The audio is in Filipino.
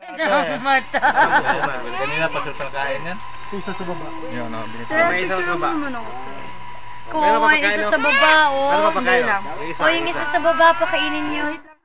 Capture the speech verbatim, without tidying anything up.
Mata. Kanina pa sa kain yan. Isa sa baba. Yun, no, binito. May isa sa baba. Kung isa sa baba, o Ano pa hindi pagkain? lang. Yung isa, O yung isa sa baba, pakainin niyo.